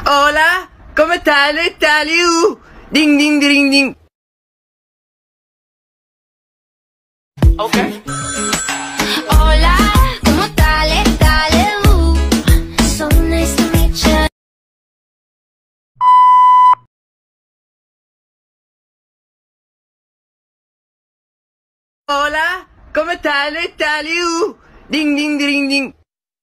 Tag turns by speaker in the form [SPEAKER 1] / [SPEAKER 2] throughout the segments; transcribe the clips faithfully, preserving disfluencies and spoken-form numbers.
[SPEAKER 1] Hola, come stai, Taliu? Ding ding ding ding.
[SPEAKER 2] Okay. Hola, come stai, Taliu? So nice to meet you.
[SPEAKER 1] Hola, come stai, Taliu? Ding ding ding ding.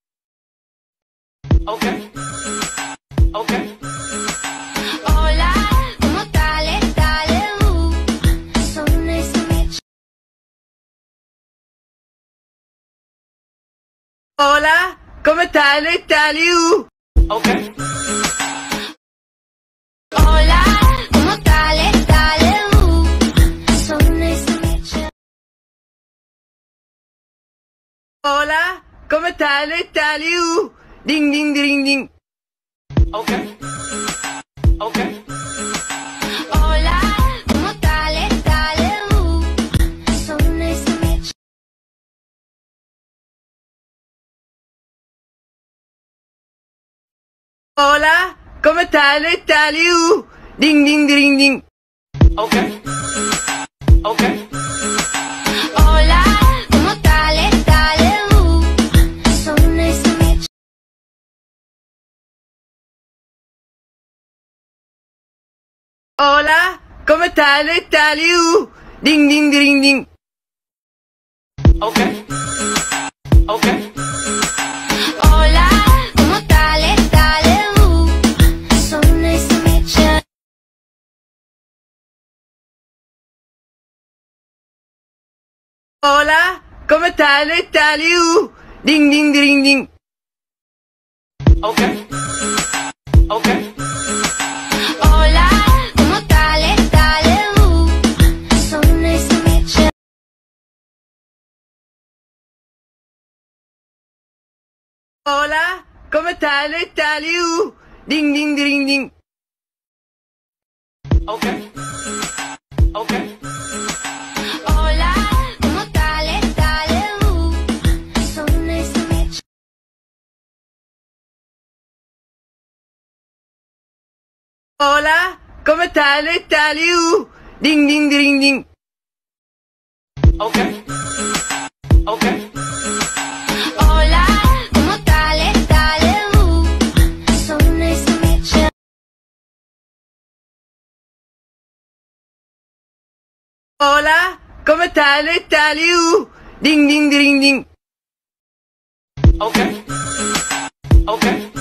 [SPEAKER 2] Okay. Okay. Hola, come stai, Taliu? So nice to meet you.
[SPEAKER 1] Hola, come stai, Taliu?
[SPEAKER 2] Okay. Hola, come stai, Taliu? So nice to meet you.
[SPEAKER 1] Hola, come stai, Taliu? Ding ding ding ding.
[SPEAKER 2] Okay. Okay. Hola, come stai, Taliu? So nice to meet you.
[SPEAKER 1] Hola, come stai, Taliu? Ding ding ding ding.
[SPEAKER 2] Okay. Okay. Hola, come stai, Taliu? So nice to meet you.
[SPEAKER 1] Hola, come stai, Taliu? Ding ding ding ding.
[SPEAKER 2] Okay. Okay. Hola, come stai, Taliu? So nice to meet you.
[SPEAKER 1] Hola, come stai, Taliu? Ding ding ding ding.
[SPEAKER 2] Okay. Okay. Hola, come stai, Taliu? So nice to meet you.
[SPEAKER 1] Hola, come stai, Taliu? Ding ding ding ding.
[SPEAKER 2] Okay. Okay. Hola, come stai, Taliu? So nice to meet you.
[SPEAKER 1] Hola, come stai, Taliu? Ding ding ding ding.
[SPEAKER 2] Okay. Okay. Hola, come stai, Taliu? So nice to meet you.
[SPEAKER 1] Hola, come stai, Taliu? Ding ding ding ding.
[SPEAKER 2] Okay. Okay.